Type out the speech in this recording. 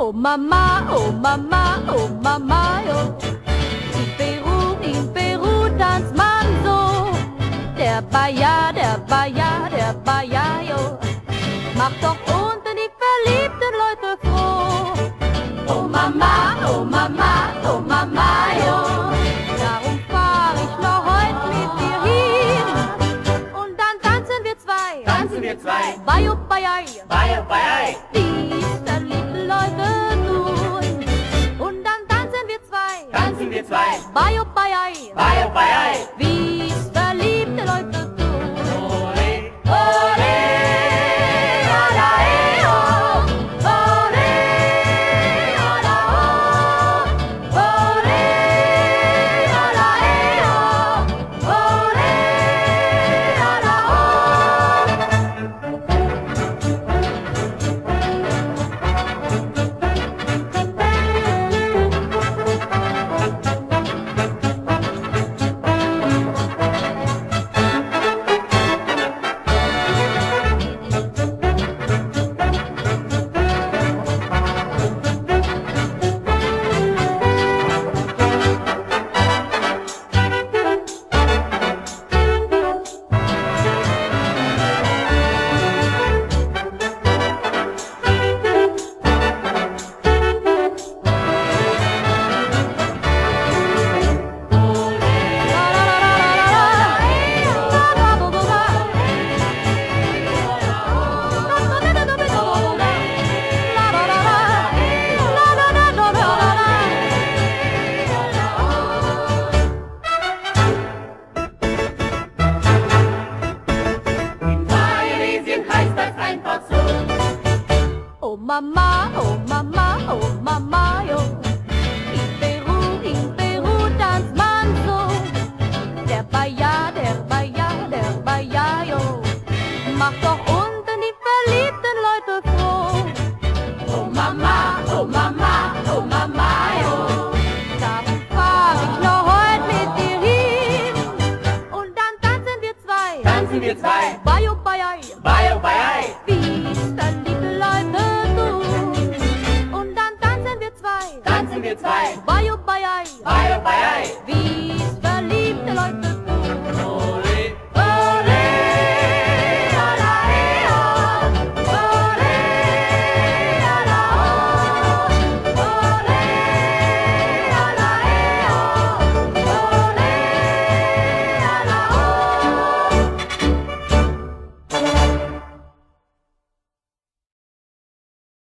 Oh Mama, oh Mama, oh Mama, jo. In Peru tanzt man so. Der Bayer, der Bayer, der Bayer, jo. Macht doch unten die verliebten Leute froh. Oh Mama, oh Mama, oh Mama, jo. Darum fahr ich noch heut mit dir hin. Und dann tanzen wir zwei. Tanzen wir zwei. Bayo, Bayai. Bayo, Bayai. Dies verliebte Leute tun. Und dann tanzen wir zwei. Tanzen wir zwei. Bayo, Bayai. Bayo, Bayai. Wie's verliebte Leute tun. Ole, Ole, ala, oh. Ole, ala, oh. Ole, ala, oh. Ole, ala, Oh Mama, oh Mama, oh Mama, jo. In Peru tanzt man so. Der Bayer, der Bayer, der Bayer, jo. Macht doch unten die verliebten Leute froh. oh Mama, oh Mama, oh Mama, jo. Darum fahr ich noch heut mit dir hin. Und dann tanzen wir zwei. Tanzen wir zwei. Bayo, Bayai.